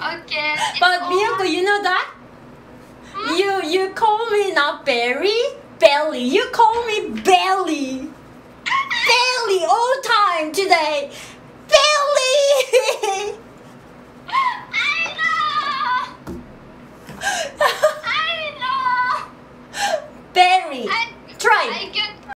Okay. But Meowko, you know that? You call me not Berry, Belly. You call me Belly. Belly all time today.